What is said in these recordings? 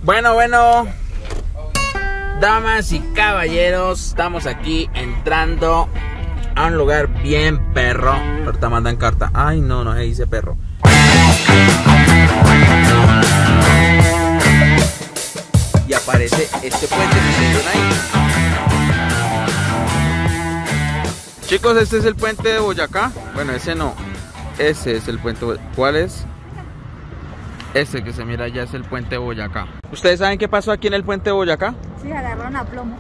Bueno, damas y caballeros, estamos aquí entrando a un lugar bien perro. Ahorita mandan carta. Ay, no se dice perro. Y aparece este puente que se ven ahí. Chicos, este es el puente de Boyacá. Bueno, ese no. Ese es el puente. ¿Cuál es? Este que se mira allá es el puente de Boyacá. ¿Ustedes saben qué pasó aquí en el puente de Boyacá? Sí, agarraron a plomo.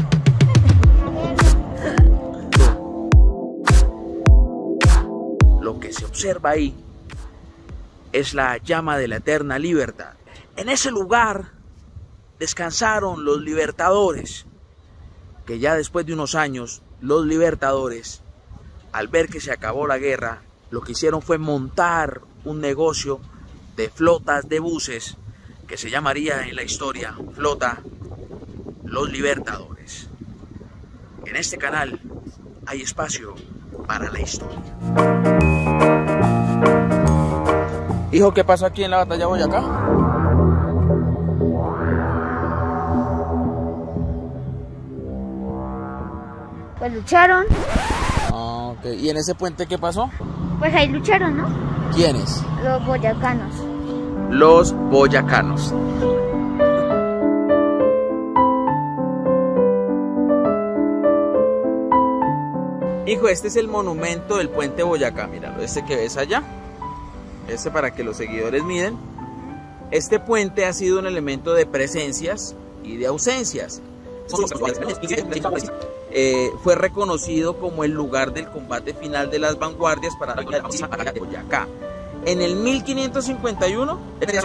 Lo que se observa ahí es la llama de la eterna libertad. En ese lugar descansaron los libertadores, que ya después de unos años, los libertadores, al ver que se acabó la guerra, lo que hicieron fue montar un negocio de flotas de buses que se llamaría en la historia Flota Los Libertadores. En este canal hay espacio para la historia. Hijo, ¿qué pasó aquí en la batalla de Boyacá? Pues lucharon. Ah, ok. ¿Y en ese puente qué pasó? Pues ahí lucharon, ¿no? ¿Quiénes? Los boyacanos. Los boyacanos. Hijo, este es el monumento del puente Boyacá. Míralo, este que ves allá. Este para que los seguidores miren. Este puente ha sido un elemento de presencias y de ausencias. Fue reconocido como el lugar del combate final de las vanguardias para la batalla de Boyacá. En el 1551,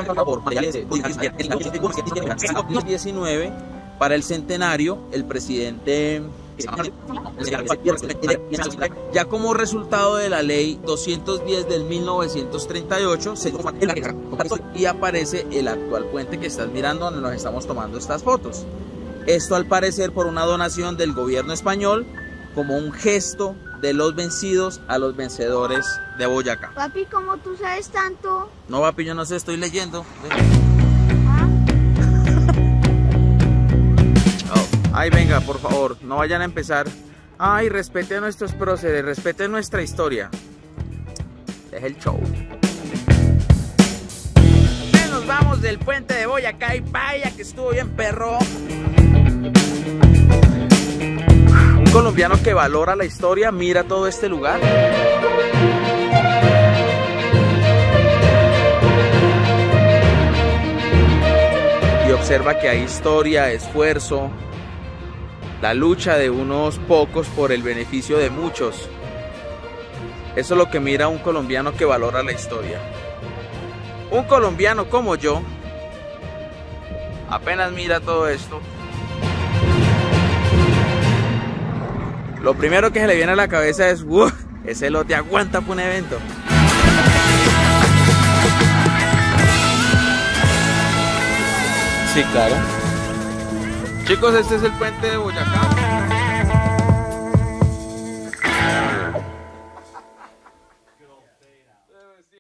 para el centenario, el presidente, ya como resultado de la ley 210 del 1938, y aparece el actual puente que estás mirando, donde nos estamos tomando estas fotos. Esto al parecer por una donación del gobierno español, como un gesto de los vencidos a los vencedores de Boyacá. Papi, ¿cómo tú sabes tanto? No, papi, yo no sé, estoy leyendo. Oh. Ay, venga, por favor, no vayan a empezar. Ay, respete a nuestros próceres, respete nuestra historia. Deja el show. Nos vamos del puente de Boyacá y vaya que estuvo bien perro. Un colombiano que valora la historia, mira todo este lugar. Y observa que hay historia, esfuerzo, la lucha de unos pocos por el beneficio de muchos. Eso es lo que mira un colombiano que valora la historia. Un colombiano como yo apenas mira todo esto. Lo primero que se le viene a la cabeza es ese lote aguanta para un evento. Sí, claro. Chicos, este es el puente de Boyacá.